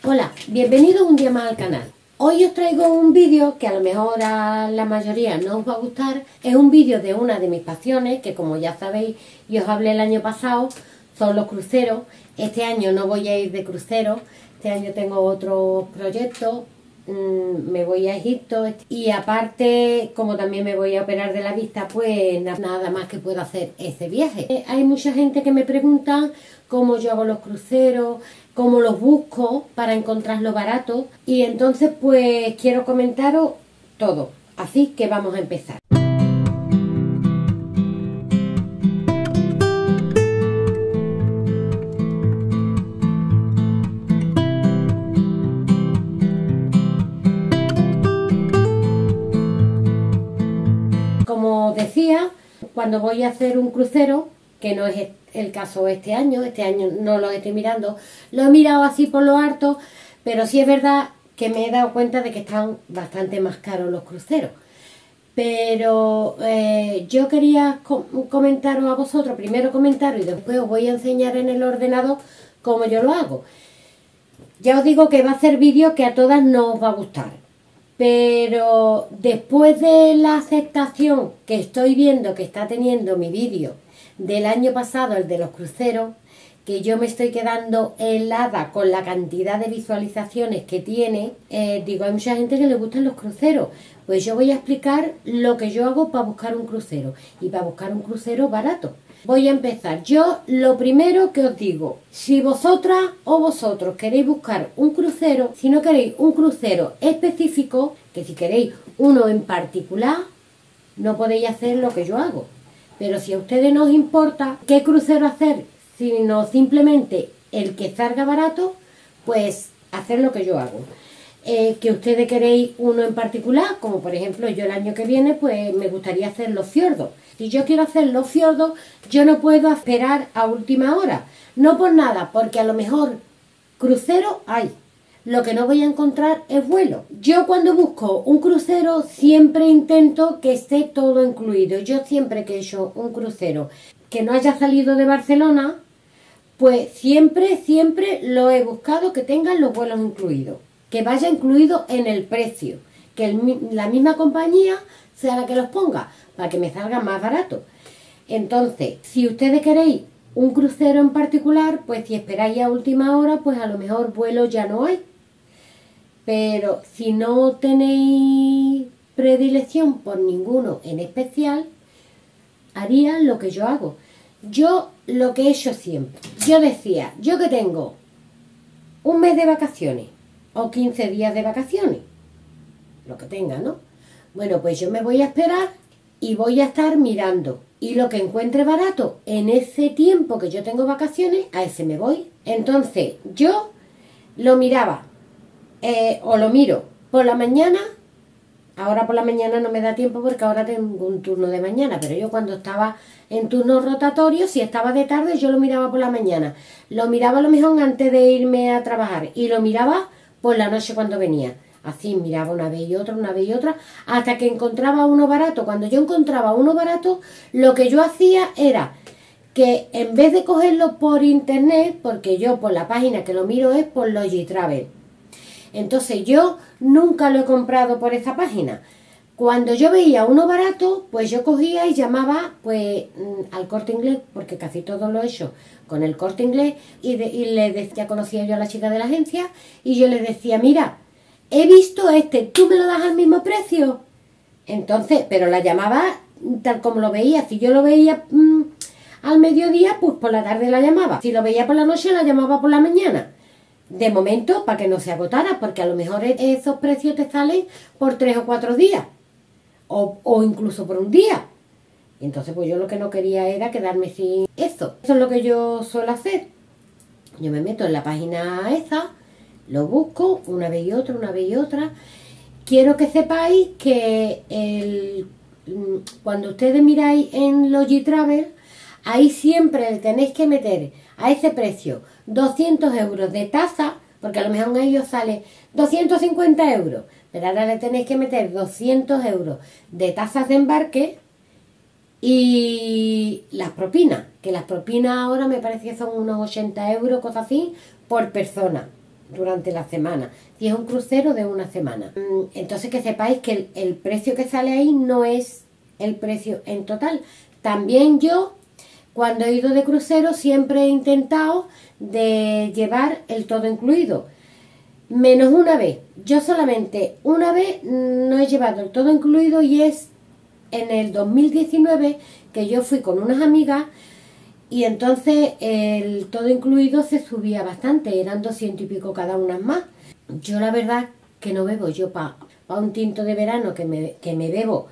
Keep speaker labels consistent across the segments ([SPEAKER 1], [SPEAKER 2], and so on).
[SPEAKER 1] Hola, bienvenidos un día más al canal. Hoy os traigo un vídeo que a lo mejor a la mayoría no os va a gustar. Es un vídeo de una de mis pasiones, que como ya sabéis y os hablé el año pasado, son los cruceros. Este año no voy a ir de crucero, este año tengo otros proyectos. Me voy a Egipto y aparte, como también me voy a operar de la vista, pues nada más que puedo hacer ese viaje. Hay mucha gente que me pregunta cómo yo hago los cruceros, cómo los busco para encontrarlos baratos, y entonces pues quiero comentaros todo, así que vamos a empezar. Como decía, cuando voy a hacer un crucero, que no es el caso este año no lo estoy mirando, lo he mirado así por lo harto, pero sí es verdad que me he dado cuenta de que están bastante más caros los cruceros. Pero yo quería comentaros a vosotros, primero comentaros y después os voy a enseñar en el ordenador cómo yo lo hago. Ya os digo que va a ser vídeo que a todas no os va a gustar. Pero después de la aceptación que estoy viendo que está teniendo mi vídeo del año pasado, el de los cruceros, que yo me estoy quedando helada con la cantidad de visualizaciones que tiene, digo, hay mucha gente que le gustan los cruceros. Pues yo voy a explicar lo que yo hago para buscar un crucero y para buscar un crucero barato. Voy a empezar. Yo lo primero que os digo, si vosotras o vosotros queréis buscar un crucero, si no queréis un crucero específico, que si queréis uno en particular, no podéis hacer lo que yo hago. Pero si a ustedes no os importa qué crucero hacer, sino simplemente el que salga barato, pues hacer lo que yo hago. Que ustedes queréis uno en particular, como por ejemplo yo el año que viene, pues me gustaría hacer los fiordos. Si yo quiero hacer los fiordos, yo no puedo esperar a última hora. No por nada, porque a lo mejor crucero hay. Lo que no voy a encontrar es vuelo. Yo cuando busco un crucero siempre intento que esté todo incluido. Yo siempre que he hecho un crucero que no haya salido de Barcelona, pues siempre lo he buscado que tengan los vuelos incluidos. Que vaya incluido en el precio. Que la misma compañía sea la que los ponga, para que me salga más barato. Entonces, si ustedes queréis un crucero en particular, pues si esperáis a última hora, pues a lo mejor vuelo ya no hay. Pero si no tenéis predilección por ninguno en especial, haría lo que yo hago. Yo lo que he hecho siempre. Yo decía, yo que tengo un mes de vacaciones o 15 días de vacaciones, lo que tenga, ¿no? Bueno, pues yo me voy a esperar y voy a estar mirando. Y lo que encuentre barato en ese tiempo que yo tengo vacaciones, a ese me voy. Entonces, yo lo miraba. O lo miro por la mañana. Ahora por la mañana no me da tiempo porque ahora tengo un turno de mañana, pero yo cuando estaba en turnos rotatorios, si estaba de tarde, yo lo miraba por la mañana. Lo miraba a lo mejor antes de irme a trabajar y lo miraba por la noche cuando venía. Así miraba una vez y otra, hasta que encontraba uno barato. Cuando yo encontraba uno barato, lo que yo hacía era que en vez de cogerlo por internet, porque yo por la página que lo miro es por Logitravel. Entonces yo nunca lo he comprado por esa página. Cuando yo veía uno barato, pues yo cogía y llamaba pues al Corte Inglés, porque casi todo lo he hecho con el Corte Inglés, y ya conocía yo a la chica de la agencia, y yo le decía, mira, he visto ¿tú me lo das al mismo precio? Entonces, pero la llamaba tal como lo veía. Si yo lo veía al mediodía, pues por la tarde la llamaba. Si lo veía por la noche, la llamaba por la mañana. De momento, para que no se agotara, porque a lo mejor esos precios te salen por 3 o 4 días. O incluso por un día. Y entonces, pues yo lo que no quería era quedarme sin eso. Eso es lo que yo suelo hacer. Yo me meto en la página esa, lo busco una vez y otra. Quiero que sepáis que cuando ustedes miráis en Logitravel, ahí siempre le tenéis que meter a ese precio 200 euros de tasa, porque a lo mejor a ellos sale 250 euros, pero ahora le tenéis que meter 200 euros de tasas de embarque y las propinas, que las propinas ahora me parece que son unos 80 euros, cosas así, por persona. durante la semana. Si es un crucero de una semana. Entonces que sepáis que el precio que sale ahí no es el precio en total. También yo, cuando he ido de crucero, siempre he intentado de llevar el todo incluido. Menos una vez. Yo solamente una vez no he llevado el todo incluido y es en el 2019 que yo fui con unas amigas y entonces el todo incluido se subía bastante, eran 200 y pico cada una más. Yo la verdad que no bebo, yo para un tinto de verano que me bebo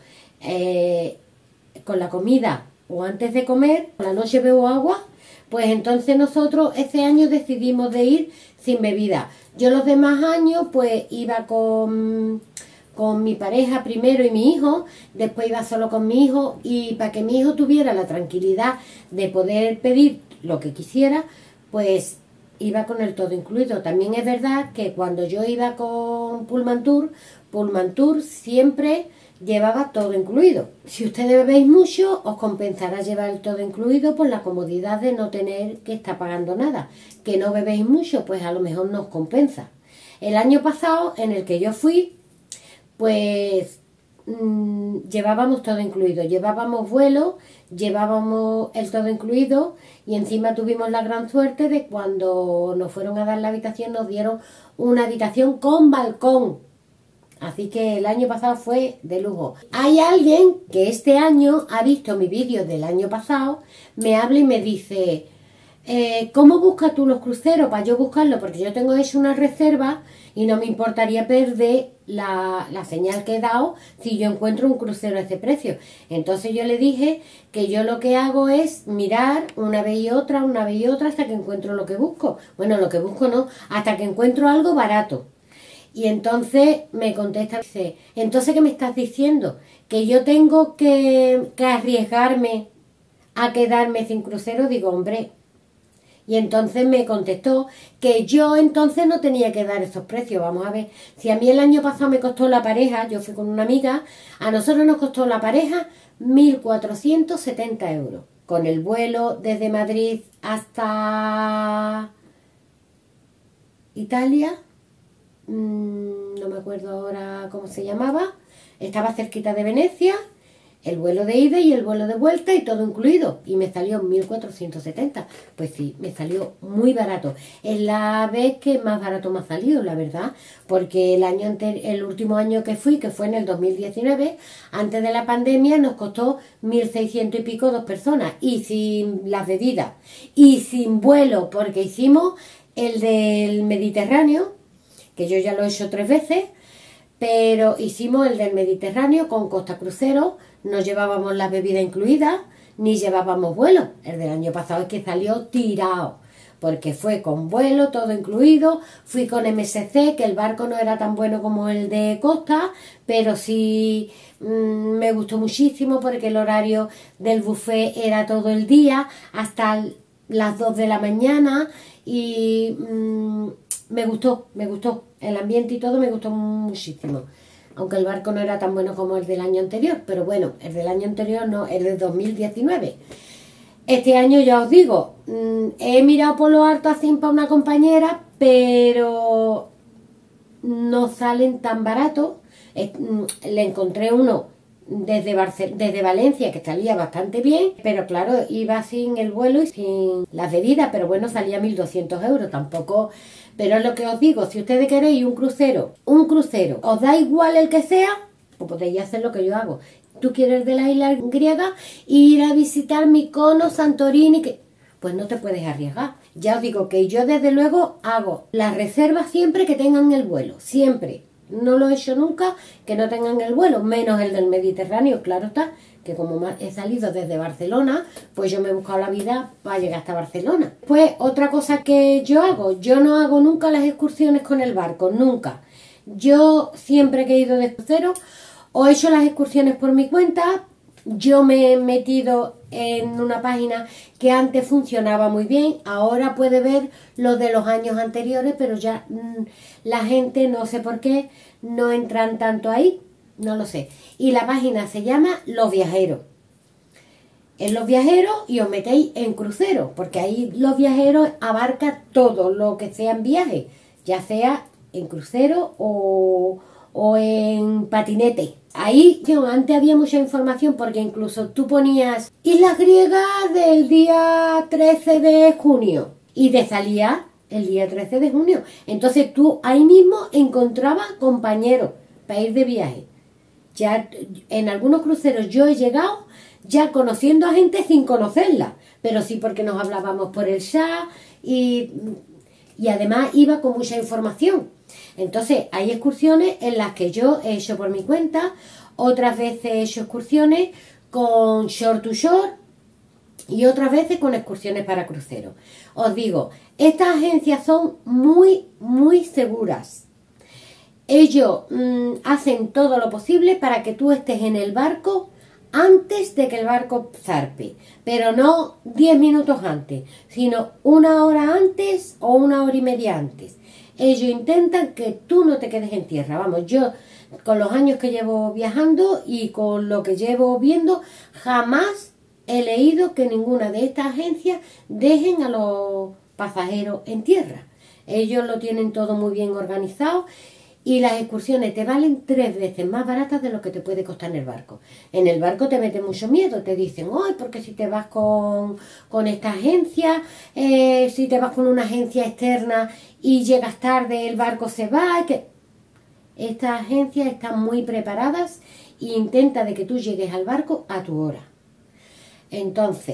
[SPEAKER 1] con la comida o antes de comer, por la noche bebo agua, pues entonces nosotros ese año decidimos de ir sin bebida. Yo los demás años pues iba con mi pareja primero y mi hijo, después iba solo con mi hijo y para que mi hijo tuviera la tranquilidad de poder pedir lo que quisiera, pues iba con el todo incluido. También es verdad que cuando yo iba con Pullman Tour siempre llevaba todo incluido. Si ustedes bebéis mucho, os compensará llevar el todo incluido por la comodidad de no tener que estar pagando nada. Que no bebéis mucho, pues a lo mejor no os compensa. El año pasado, en el que yo fui, pues llevábamos todo incluido. Llevábamos vuelo, llevábamos el todo incluido y encima tuvimos la gran suerte de cuando nos fueron a dar la habitación, nos dieron una habitación con balcón. Así que el año pasado fue de lujo. Hay alguien que este año ha visto mi vídeo del año pasado, me habla y me dice, ¿cómo buscas tú los cruceros? Para yo buscarlo, porque yo tengo hecho una reserva y no me importaría perder la señal que he dado si yo encuentro un crucero a ese precio. Entonces yo le dije que yo lo que hago es mirar una vez y otra, hasta que encuentro lo que busco. Bueno, lo que busco no, hasta que encuentro algo barato. Y entonces me contesta, dice, ¿entonces qué me estás diciendo? ¿Que yo tengo que arriesgarme a quedarme sin crucero? Digo, hombre. Y entonces me contestó que yo entonces no tenía que dar esos precios. Vamos a ver, si a mí el año pasado me costó la pareja, yo fui con una amiga, a nosotros nos costó la pareja 1.470 euros. Con el vuelo desde Madrid hasta Italia. No me acuerdo ahora cómo se llamaba, estaba cerquita de Venecia, el vuelo de ida y el vuelo de vuelta y todo incluido, y me salió 1.470, pues sí, me salió muy barato, es la vez que más barato me ha salido, la verdad, porque el último año que fui, que fue en el 2019, antes de la pandemia, nos costó 1.600 y pico 2 personas, y sin las bebidas, y sin vuelo, porque hicimos el del Mediterráneo, que yo ya lo he hecho 3 veces, pero hicimos el del Mediterráneo con Costa Crucero, no llevábamos la bebida incluida, ni llevábamos vuelo. El del año pasado es que salió tirado, porque fue con vuelo, todo incluido, fui con MSC, que el barco no era tan bueno como el de Costa, pero sí me gustó muchísimo porque el horario del buffet era todo el día, hasta las 2 de la mañana, y me gustó, el ambiente y todo me gustó muchísimo, aunque el barco no era tan bueno como el del año anterior, pero bueno, el del año anterior no, el del 2019. Este año ya os digo, he mirado por lo alto así para una compañera, pero no salen tan baratos. Le encontré uno desde Valencia que salía bastante bien, pero claro, iba sin el vuelo y sin las bebidas, pero bueno, salía 1.200 euros, tampoco. Pero es lo que os digo, si ustedes queréis un crucero, os da igual el que sea, pues podéis hacer lo que yo hago. Tú quieres de la isla griega ir a visitar Mykonos, Santorini, pues no te puedes arriesgar. Ya os digo que yo desde luego hago las reservas siempre que tengan el vuelo, siempre. No lo he hecho nunca que no tengan el vuelo, menos el del Mediterráneo, claro está, que como he salido desde Barcelona, pues yo me he buscado la vida para llegar hasta Barcelona. Pues otra cosa que yo hago, yo no hago nunca las excursiones con el barco, nunca. Yo siempre que he ido de crucero, o he hecho las excursiones por mi cuenta. Yo me he metido en una página que antes funcionaba muy bien, ahora puede ver lo de los años anteriores, pero ya la gente, no sé por qué, no entran tanto ahí, no lo sé. Y la página se llama Los Viajeros. En Los Viajeros y os metéis en crucero, porque ahí Los Viajeros abarca todo lo que sean viajes. ya sea en crucero o en patinete. Ahí antes había mucha información porque incluso tú ponías Islas Griegas del día 13 de junio y te salía el día 13 de junio. Entonces tú ahí mismo encontrabas compañeros para ir de viaje. Ya en algunos cruceros yo he llegado ya conociendo a gente sin conocerla, pero sí porque nos hablábamos por el chat y además iba con mucha información. Entonces hay excursiones en las que yo he hecho por mi cuenta, otras veces he hecho excursiones con shore to shore y otras veces con excursiones para cruceros. Os digo, estas agencias son muy, muy seguras. Ellos hacen todo lo posible para que tú estés en el barco antes de que el barco zarpe, pero no 10 minutos antes, sino 1 hora antes o 1 hora y media antes. Ellos intentan que tú no te quedes en tierra. Vamos, yo con los años que llevo viajando y con lo que llevo viendo, jamás he leído que ninguna de estas agencias dejen a los pasajeros en tierra. Ellos lo tienen todo muy bien organizado. Y las excursiones te valen 3 veces más baratas de lo que te puede costar en el barco. En el barco te mete mucho miedo, te dicen, ¡ay! Porque si te vas con esta agencia, si te vas con una agencia externa y llegas tarde, el barco se va. Estas agencias están muy preparadas e intentan de que tú llegues al barco a tu hora. Entonces,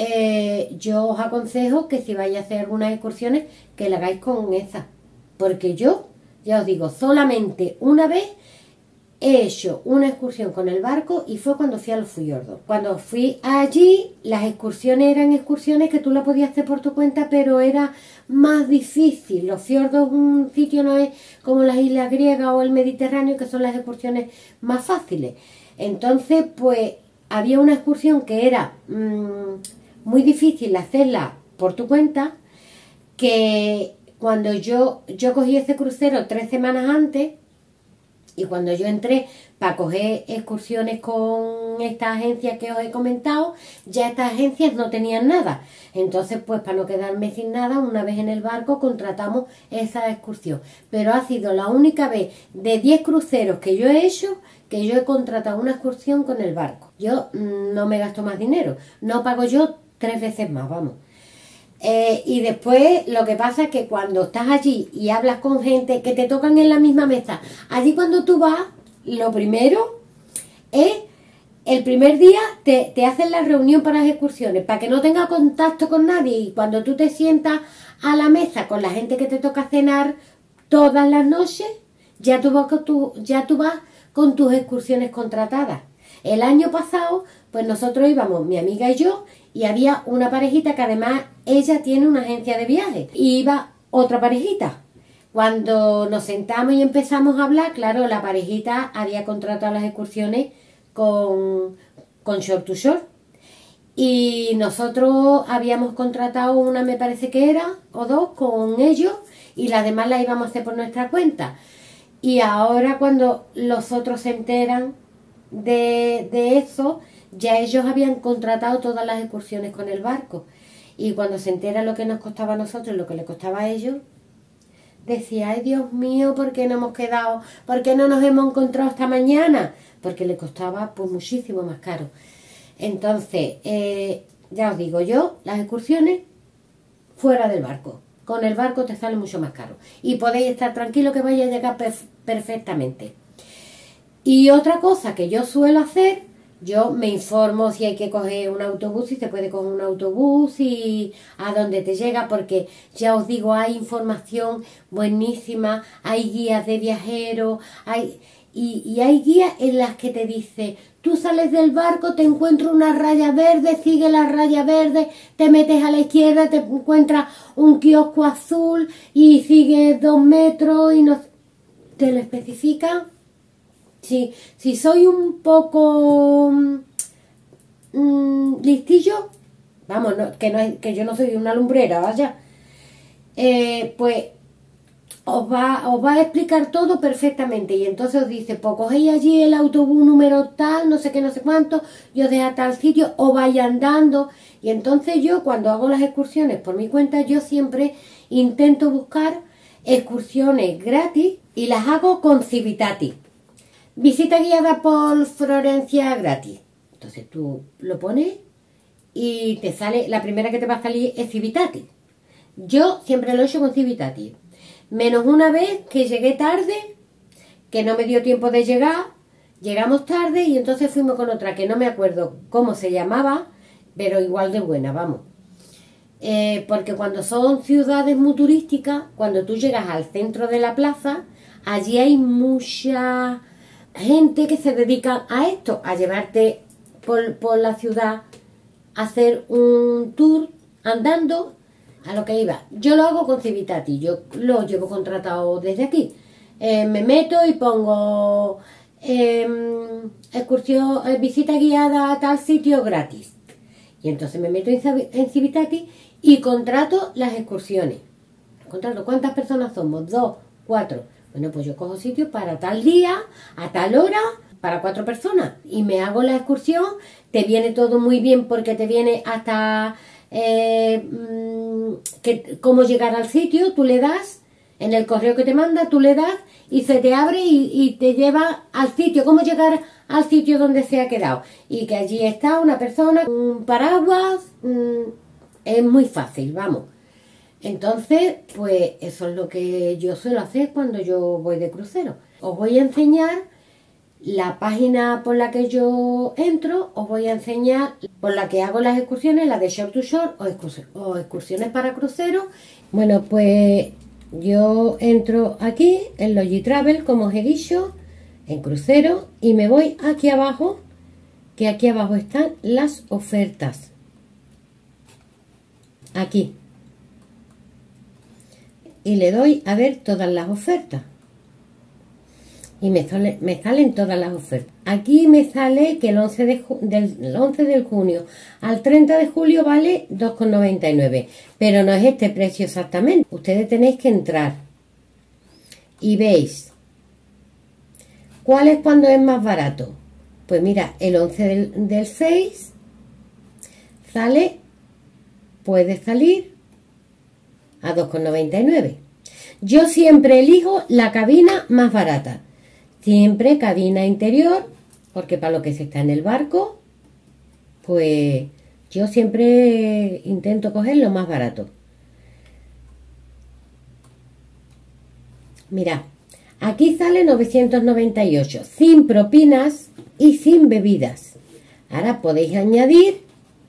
[SPEAKER 1] yo os aconsejo que si vais a hacer algunas excursiones, que la hagáis con esa. Porque yo, ya os digo, solamente una vez he hecho una excursión con el barco y fue cuando fui a los fiordos. Cuando fui allí, las excursiones eran excursiones que tú las podías hacer por tu cuenta, pero era más difícil. Los fiordos, un sitio no es como las Islas Griegas o el Mediterráneo, que son las excursiones más fáciles. Entonces, pues, había una excursión que era muy difícil hacerla por tu cuenta, que cuando yo cogí ese crucero 3 semanas antes, y cuando yo entré para coger excursiones con estas agencias que os he comentado, ya estas agencias no tenían nada. Entonces, pues para no quedarme sin nada, una vez en el barco contratamos esa excursión. Pero ha sido la única vez de 10 cruceros que yo he hecho que yo he contratado una excursión con el barco. Yo no me gasto más dinero, no pago yo 3 veces más, vamos. Y después lo que pasa es que cuando estás allí y hablas con gente que te tocan en la misma mesa, allí cuando tú vas, lo primero es, el primer día te hacen la reunión para las excursiones, para que no tengas contacto con nadie, y cuando tú te sientas a la mesa con la gente que te toca cenar todas las noches, ya tú vas con tus excursiones contratadas. El año pasado, pues nosotros íbamos, mi amiga y yo, y había una parejita que además ella tiene una agencia de viajes. Y iba otra parejita. Cuando nos sentamos y empezamos a hablar, claro, la parejita había contratado las excursiones con shore to shore. Y nosotros habíamos contratado una, me parece que era, o 2, con ellos, y las demás las íbamos a hacer por nuestra cuenta. Y ahora cuando los otros se enteran de eso, ya ellos habían contratado todas las excursiones con el barco, y cuando se entera lo que nos costaba a nosotros y lo que le costaba a ellos, decía, ay Dios mío, ¿por qué no hemos quedado? ¿Por qué no nos hemos encontrado esta mañana? Porque le costaba pues muchísimo más caro. Entonces, ya os digo yo, las excursiones fuera del barco. Con el barco te sale mucho más caro y podéis estar tranquilos que vais a llegar perfectamente. Y otra cosa que yo suelo hacer, yo me informo si hay que coger un autobús, si se puede coger un autobús y a dónde te llega, porque ya os digo, hay información buenísima, hay guías de viajeros, y hay guías en las que te dice, tú sales del barco, te encuentras una raya verde, sigue la raya verde, te metes a la izquierda, te encuentras un kiosco azul y sigues 2 metros y no te lo especifican. Si soy un poco listillo, vamos, que yo no soy una lumbrera, vaya, pues os va a explicar todo perfectamente. Y entonces os dice, pues cogéis allí el autobús número tal, no sé qué, no sé cuánto, y os deja tal sitio, o vais andando. Y entonces yo, cuando hago las excursiones por mi cuenta, yo siempre intento buscar excursiones gratis y las hago con Civitatis. Visita guiada por Florencia gratis. Entonces tú lo pones y te sale, la primera que te va a salir es Civitatis. Yo siempre lo he hecho con Civitatis. Menos una vez que llegué tarde, que no me dio tiempo de llegar, llegamos tarde y entonces fuimos con otra que no me acuerdo cómo se llamaba, pero igual de buena, vamos. Porque cuando son ciudades muy turísticas, cuando tú llegas al centro de la plaza, allí hay mucha gente que se dedica a esto, a llevarte por la ciudad, a hacer un tour andando. A lo que iba, yo lo hago con Civitatis, yo lo llevo contratado desde aquí. Me meto y pongo excursión, visita guiada a tal sitio gratis. Y entonces me meto en Civitatis y contrato las excursiones. Contrato, ¿cuántas personas somos? 2, 4. Bueno, pues yo cojo sitio para tal día, a tal hora, para 4 personas. Y me hago la excursión, te viene todo muy bien porque te viene hasta cómo llegar al sitio, tú le das, en el correo que te manda, tú le das y se te abre y te lleva al sitio, cómo llegar al sitio donde se ha quedado. Y que allí está una persona, un paraguas, es muy fácil, vamos. Entonces, pues eso es lo que yo suelo hacer cuando yo voy de crucero. Os voy a enseñar la página por la que yo entro, os voy a enseñar por la que hago las excursiones, la de Shore to Shore o excursiones para cruceros. Bueno, pues yo entro aquí en Logitravel, como os he dicho, en crucero, y me voy aquí abajo, que aquí abajo están las ofertas. Aquí. Y le doy a ver todas las ofertas. Y me salen todas las ofertas. Aquí me sale que el 11 de junio al 30 de julio vale 2,99. Pero no es este precio exactamente. Ustedes tenéis que entrar y veis cuál es cuando es más barato. Pues mira, el 11 del 6 puede salir a 2,99. Yo siempre elijo la cabina más barata. Siempre cabina interior, porque para lo que se está en el barco, pues yo siempre intento coger lo más barato. Mirad, aquí sale 998, sin propinas y sin bebidas. Ahora podéis añadir,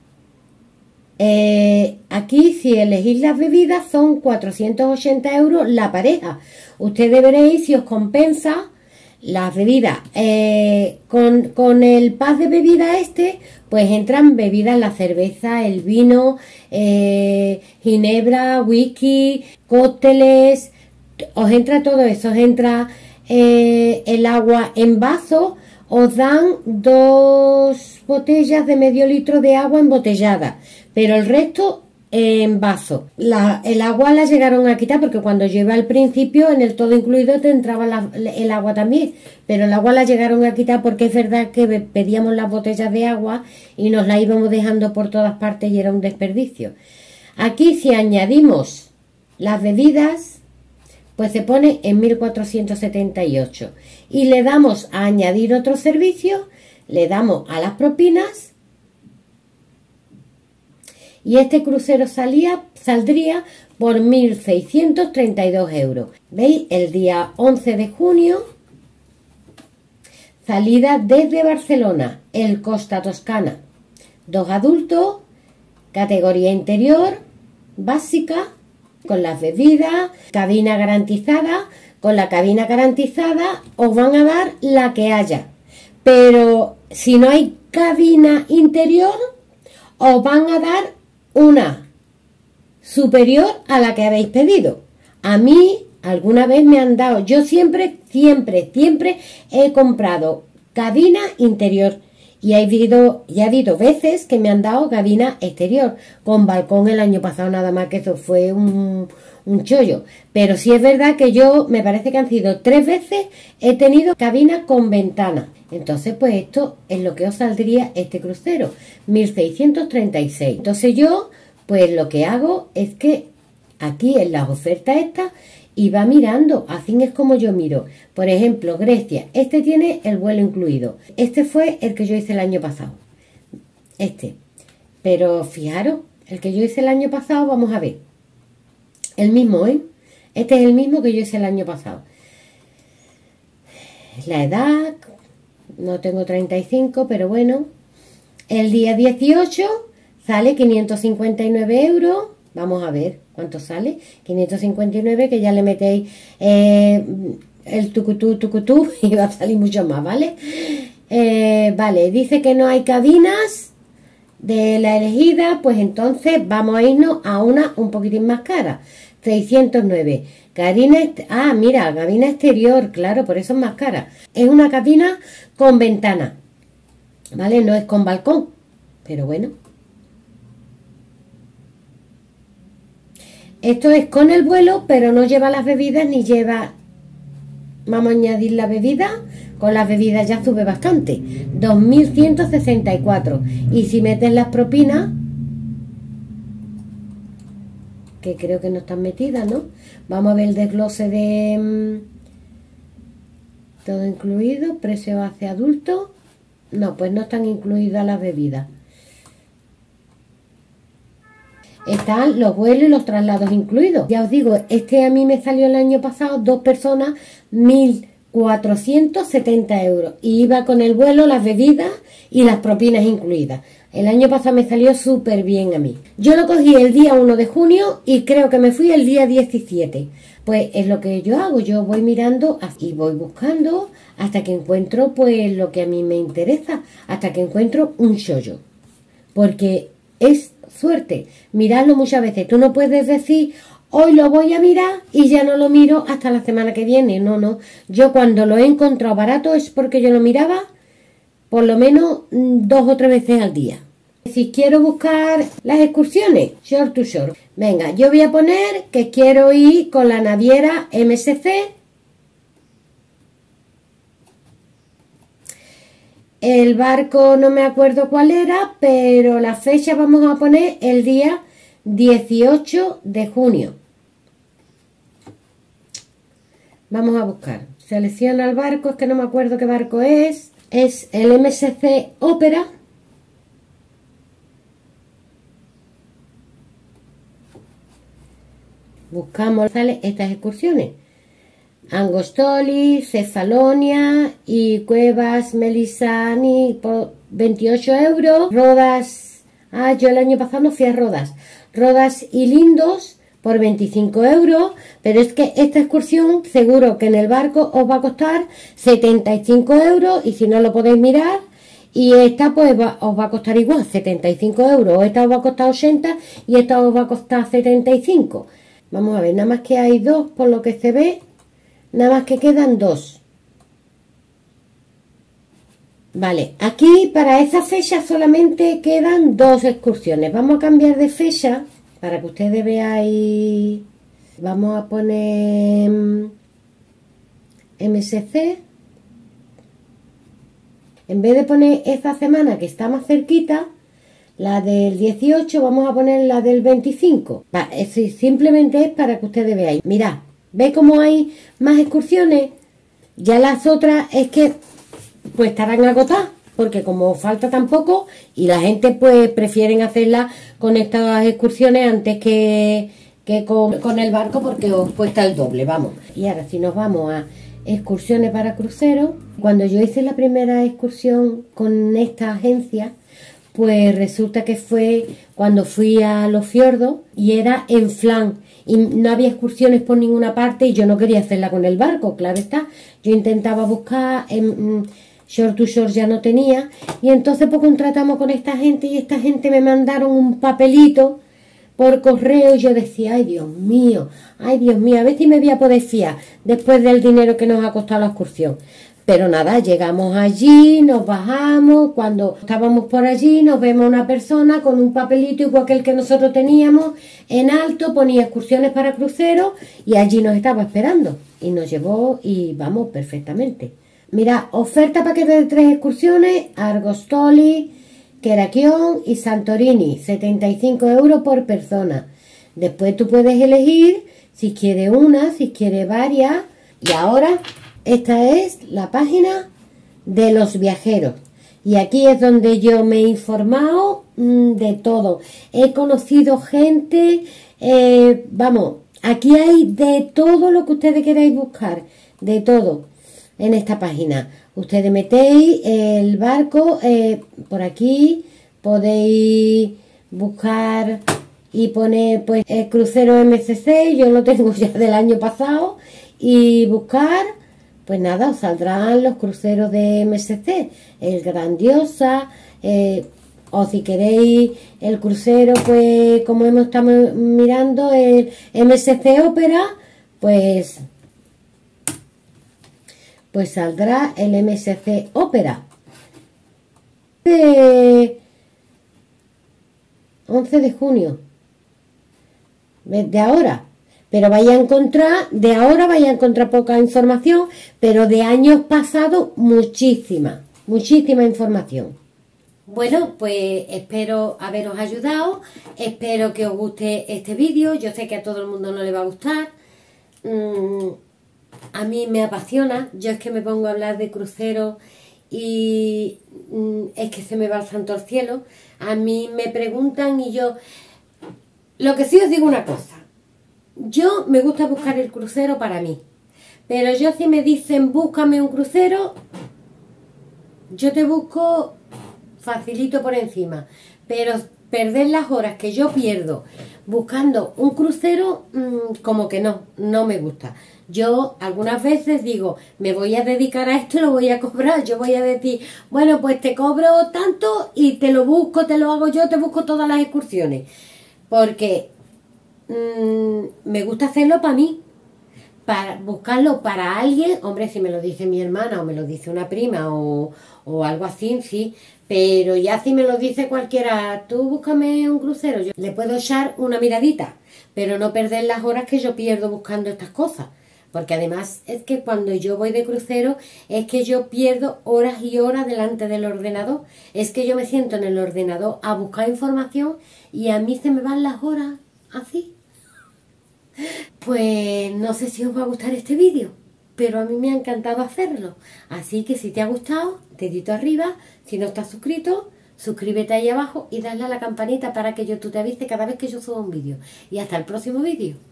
[SPEAKER 1] aquí si elegís las bebidas son 480 euros la pareja. Ustedes veréis si os compensa las bebidas. Con el pack de bebida pues entran bebidas, la cerveza, el vino, ginebra, whisky, cócteles, os entra todo eso, os entra el agua en vaso, os dan 2 botellas de medio litro de agua embotellada, pero el resto en vaso. El agua la llegaron a quitar porque cuando yo iba al principio en el todo incluido te entraba el agua también, pero el agua la llegaron a quitar porque es verdad que pedíamos las botellas de agua y nos la íbamos dejando por todas partes y era un desperdicio. Aquí si añadimos las bebidas, pues se pone en 1478 y le damos a añadir otro servicio, le damos a las propinas. Y este crucero saldría por 1.632 euros. ¿Veis? El día 11 de junio, salida desde Barcelona, el Costa Toscana. 2 adultos, categoría interior, básica, con las bebidas, cabina garantizada. Con la cabina garantizada os van a dar la que haya. Pero si no hay cabina interior, os van a dar una superior a la que habéis pedido. A mí alguna vez me han dado, yo siempre he comprado cabina interior y ha habido veces que me han dado cabina exterior con balcón. El año pasado nada más, que eso fue un chollo, pero sí es verdad que yo, me parece que han sido 3 veces he tenido cabina con ventana. Entonces pues esto es lo que os saldría este crucero, 1.636. Entonces yo pues lo que hago es que aquí en las ofertas estas y va mirando. Así es como yo miro. Por ejemplo, Grecia, este tiene el vuelo incluido. Este fue el que yo hice el año pasado. Este. Pero fijaros, el que yo hice el año pasado, vamos a ver. El mismo, ¿eh? Este es el mismo que yo hice el año pasado. La edad, no tengo 35, pero bueno. El día 18 sale 559 euros. Vamos a ver cuánto sale. 559, que ya le metéis el tucutú y va a salir mucho más, ¿vale? Vale, dice que no hay cabinas de la elegida, pues entonces vamos a irnos a una un poquitín más cara. 609. Mira, cabina exterior, claro, por eso es más cara. Es una cabina con ventana, ¿vale? No es con balcón, pero bueno. Esto es con el vuelo, pero no lleva las bebidas ni lleva... Vamos a añadir la bebida. Con las bebidas ya sube bastante. 2.164. Y si metes las propinas, que creo que no están metidas, ¿no? Vamos a ver el desglose de... todo incluido. Precio hacia adulto. No, pues no están incluidas las bebidas. Están los vuelos y los traslados incluidos. Ya os digo, este a mí me salió el año pasado, 2 personas, 1.470 euros. Y iba con el vuelo, las bebidas y las propinas incluidas. El año pasado me salió súper bien a mí. Yo lo cogí el día 1 de junio y creo que me fui el día 17. Pues es lo que yo hago, yo voy mirando y voy buscando hasta que encuentro pues lo que a mí me interesa, hasta que encuentro un chollo. Porque es suerte, mirarlo muchas veces. Tú no puedes decir, hoy lo voy a mirar y ya no lo miro hasta la semana que viene. No, no. Yo cuando lo he encontrado barato es porque yo lo miraba por lo menos 2 o 3 veces al día. Si quiero buscar las excursiones, short to short. Venga, yo voy a poner que quiero ir con la naviera MSC. El barco no me acuerdo cuál era, pero la fecha vamos a poner el día 18 de junio. Vamos a buscar. Selecciona el barco, es que no me acuerdo qué barco es. Es el MSC Opera. Buscamos, sale estas excursiones. Angostoli, Cefalonia y Cuevas Melisani por 28 euros. Rodas, yo el año pasado no fui a Rodas. Rodas y Lindos por 25 euros. Pero es que esta excursión seguro que en el barco os va a costar 75 euros. Y si no lo podéis mirar. Y esta pues os va a costar igual, 75 euros. Esta os va a costar 80 y esta os va a costar 75. Vamos a ver, nada más que hay 2 por lo que se ve. Nada más que quedan 2. Vale, aquí para esa fecha solamente quedan 2 excursiones. Vamos a cambiar de fecha para que ustedes veáis. Vamos a poner MSC. En vez de poner esta semana que está más cerquita, la del 18, vamos a poner la del 25. Simplemente es para que ustedes veáis. Mirad. ¿Veis cómo hay más excursiones? Ya las otras es que pues estarán agotadas, porque como falta tan poco y la gente pues prefieren hacerlas con estas excursiones antes que con el barco, porque os cuesta el doble, vamos. Y ahora si nos vamos a excursiones para cruceros, cuando yo hice la primera excursión con esta agencia, pues resulta que fue cuando fui a los fiordos y era en Flan. Y no había excursiones por ninguna parte y yo no quería hacerla con el barco, claro está. Yo intentaba buscar, short to short ya no tenía. Y entonces pues contratamos con esta gente y esta gente me mandaron un papelito por correo y yo decía, ay Dios mío, a ver si me voy a poder fiar después del dinero que nos ha costado la excursión. Pero nada, llegamos allí, nos bajamos, cuando estábamos por allí nos vemos una persona con un papelito igual que el que nosotros teníamos, en alto, ponía excursiones para cruceros y allí nos estaba esperando. Y nos llevó y vamos perfectamente. Mira, oferta paquete de 3 excursiones, Argostoli, Kerakion y Santorini, 75 euros por persona. Después tú puedes elegir si quiere una, si quiere varias. Y ahora esta es la página de los viajeros. Y aquí es donde yo me he informado de todo. He conocido gente, vamos, aquí hay de todo lo que ustedes queráis buscar, de todo en esta página. Ustedes metéis el barco, por aquí podéis buscar y poner pues el crucero MSC, yo lo tengo ya del año pasado, y buscar. Pues nada, os saldrán los cruceros de MSC, el Grandiosa, o si queréis el crucero, pues como estamos mirando, el MSC Ópera, pues saldrá el MSC Ópera. 11 de junio, de ahora. Pero vais a encontrar, de ahora vais a encontrar poca información, pero de años pasados muchísima información. Bueno, pues espero haberos ayudado, espero que os guste este vídeo. Yo sé que a todo el mundo no le va a gustar, a mí me apasiona, yo es que me pongo a hablar de cruceros y es que se me va el santo al cielo. A mí me preguntan y yo, lo que sí os digo una cosa. Yo me gusta buscar el crucero para mí, pero yo si me dicen búscame un crucero, yo te busco facilito por encima, pero perder las horas que yo pierdo buscando un crucero, como que no me gusta. Yo algunas veces digo, me voy a dedicar a esto y lo voy a cobrar. Yo voy a decir, bueno, pues te cobro tanto y te lo busco, te lo hago yo, te busco todas las excursiones, porque me gusta hacerlo para mí, para buscarlo para alguien. Hombre, si me lo dice mi hermana o me lo dice una prima o algo así, sí, pero ya si me lo dice cualquiera, tú búscame un crucero, yo le puedo echar una miradita, pero no perder las horas que yo pierdo buscando estas cosas, porque además es que cuando yo voy de crucero es que yo pierdo horas y horas delante del ordenador, es que yo me siento en el ordenador a buscar información y a mí se me van las horas así. Pues no sé si os va a gustar este vídeo, pero a mí me ha encantado hacerlo. Así que si te ha gustado, dedito arriba. Si no estás suscrito, suscríbete ahí abajo y dale a la campanita para que tú te avise cada vez que yo suba un vídeo. Y hasta el próximo vídeo.